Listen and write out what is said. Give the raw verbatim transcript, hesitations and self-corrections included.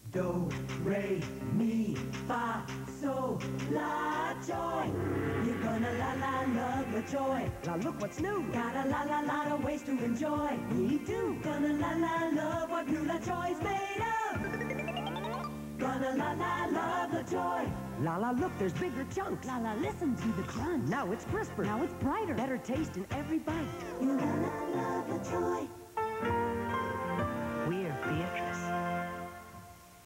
Do, re, mi, fa, so, la, joy. You're gonna la la love the joy. Now look what's new. Got a la la lot of ways to enjoy. We do. Gonna la la love what new la joy's made of. Gonna la la love the joy. Lala, look, there's bigger chunks. Lala, listen to the crunch. Now it's crisper. Now it's brighter. Better taste in every bite. You la la love the joy. We're Beatrice.